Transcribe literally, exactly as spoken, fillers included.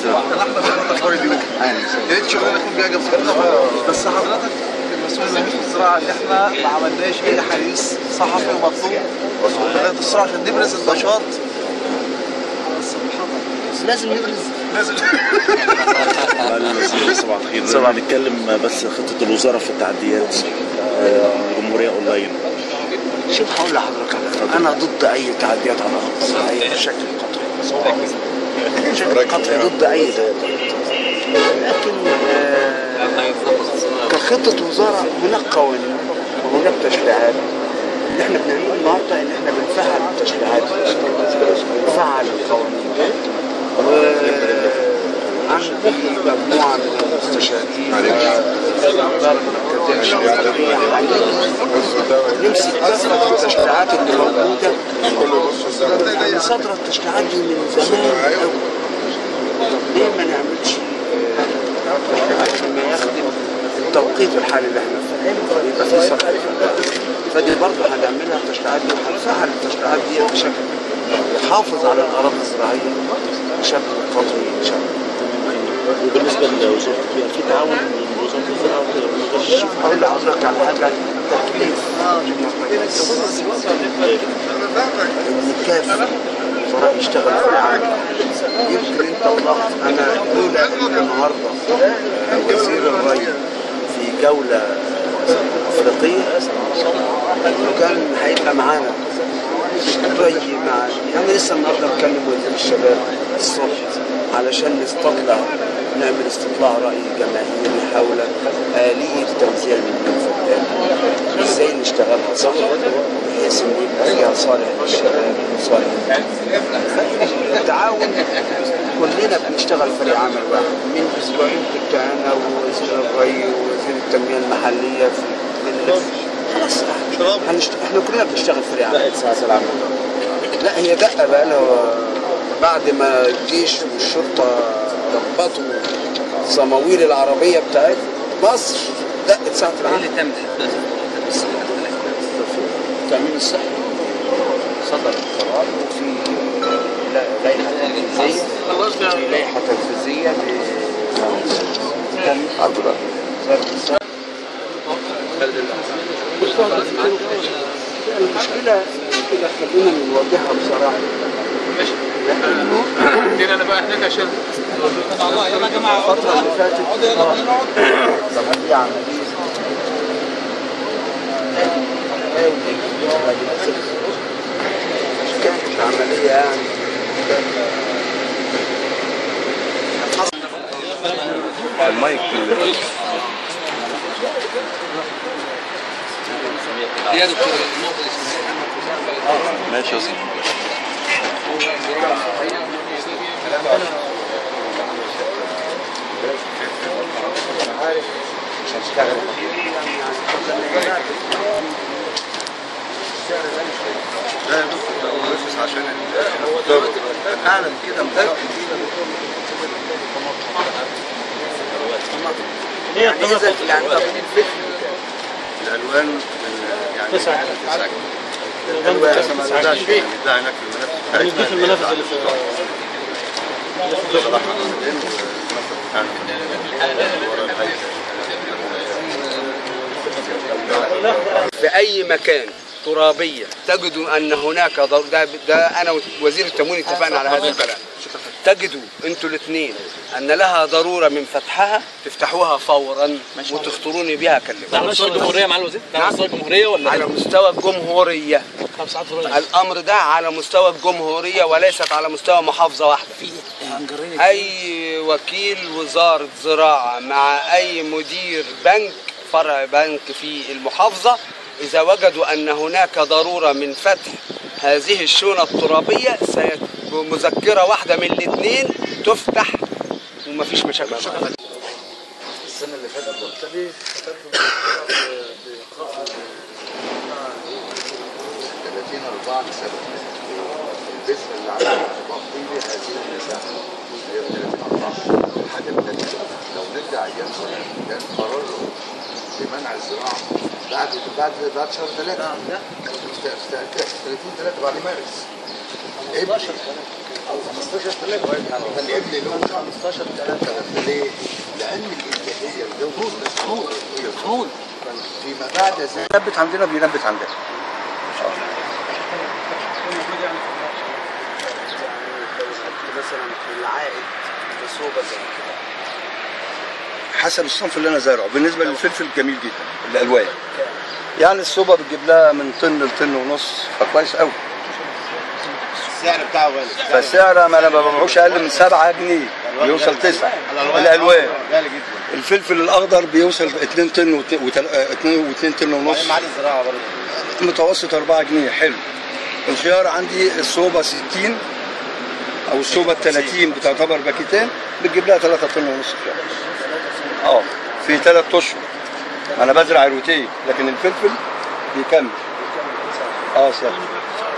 احنا في اخبار اليوم يا ريت شغلنا يكون بيعجب صحابنا، بس حضرتك المسؤول الزميل في الزراعه ان احنا ما عملناش اي حديث صحفي ومطلوب لغايه السرعه عشان نبرز النشاط. لازم نبرز لازم صباح الخير. صباح نتكلم بس خطه الوزاره في التعديات الجمهوريه اونلاين. شوف هقول لحضرتك انا ضد اي تعديات على الارض الزراعيه بشكل قطعي. بشكل قطعي ضد اي تعديات، لكن آه كخطه وزاره هناك قوانين وهناك تشريعات. اللي احنا بنعمله النهارده ان احنا بنفعل التشريعات دي، بنفعل القوانين وعندنا مجموعه من المستشارين الاداره المركزيه الشرعيه نمسك كافه التشريعات اللي موجوده. يعني صدر التشريعات دي من زمان قوي، ليه ما نعملش ما يخدم التوقيت الحالي اللي احنا فيه يبقى في صدر، فدي برضه هنعملها التشريعات دي وهنفعل التشريعات دي بشكل يحافظ على الاراضي الزراعيه بشكل قطعي ان شاء الله. وبالنسبه لوزاره البيئه في تعاون بين وزاره الزراعه وغير. شوف هقول لحضرتك على حاجه، تكليف ان كافه الوزراء يشتغل في العمل. يمكن انت تلاحظ انا لولا ان النهارده وزير الري في جوله افريقيه كان هيبقى معانا الري مع انا لسه النهارده بكلم وزير الشباب الصبح علشان نستطلع نعمل استطلاع راي جماهيري حول آلية توزيع المليون فدان، ازاي نشتغلها صح بحيث ان يبقى فيها صالح للشباب وصالح التعاون. كلنا بنشتغل فريق عمل واحد. من اسبوعين كنت انا ووزير الري ووزير التنميه المحليه في بنلف خلاص هنشت... احنا كلنا بنشتغل فريق عمل. لا ساعه العمل لا هي دقه بقى لها بعد ما الجيش والشرطه ضبطوا صماويل العربيه بتاعت مصر دقت ساعه العمل. ايه اللي تم التامين الصحي صدر القرار وفي لائحه تنفيذيه في لائحه تنفيذيه المشكله كده خلينا نواجهها بصراحه. لانه انا بقى هناك عشان يلا يا جماعه الفتره اللي فاتت دي عمليه مش كانت عمليه يعني المايك يا دكتور ماشي يا سيدي. عارف مش هشتغل لا يا دكتور بس عشان اعلن كده متاكد يعني اذا يعني تقليد فكري الالوان يعني تسعه الالوان ما نقدرش نبدا هناك في المنافذ في المنافذ اللي في صراحه في اي مكان ترابيه تجدوا ان هناك ضر... ده, ده انا وزير التموين اتفقنا على هذا الكلام. تجدوا انتوا الاثنين ان لها ضروره من فتحها تفتحوها فورا وتخطروني بها كلمه. على مستوى الجمهوريه مع الوزير؟ على مستوى الجمهوريه ولا على مستوى الجمهوريه؟ الامر ده على مستوى الجمهوريه وليست على مستوى محافظه واحده. اي وكيل وزاره زراعه مع اي مدير بنك فرع بنك في المحافظه اذا وجدوا ان هناك ضروره من فتح هذه الشونه الترابيه مذكره واحده من الاثنين تفتح ومفيش مشاكل. السنه اللي فاتت ثلاثين أربعة سنة البذرة اللي عملت تغطي هذه المساحة هي ثلاثين أربعة. الحاجة الثانية لو نرجع أيام كان قرار بمنع الزراعة بعد بعد بعد شهر ثلاثة ثلاثين ثلاثة بعد مارس خمستاشر ثلاثة الابن له خمستاشر ثلاثة ليه؟ لأن الإنتاجية الجو مسؤول مسؤول فيما بعد ذلك بينبت عندنا بينبت عندنا. مثلا في العائد بصوبة زي كده حسب الصنف اللي انا زارعه. بالنسبه للفلفل جميل جدا الالوان، يعني الصوبه بتجيب لها من طن لطن ونص، فكويس قوي. السعر بتاعه غالي، فالسعر ما انا ما ببيعوش اقل من سبعة جنيه، بيوصل تسعة. الالوان غالي جدا. الفلفل الاخضر بيوصل اتنين طن واتنين طن ونص. معاد الزراعه برضه متوسط أربعة جنيه حلو. الخيار عندي الصوبه ستين او الصوبه ثلاثين بتعتبر باكيتين، بتجيب لها ثلاثة طن ونص خيار. اه في ثلاث اشهر انا بزرع روتين، لكن الفلفل بيكمل. اه سهل.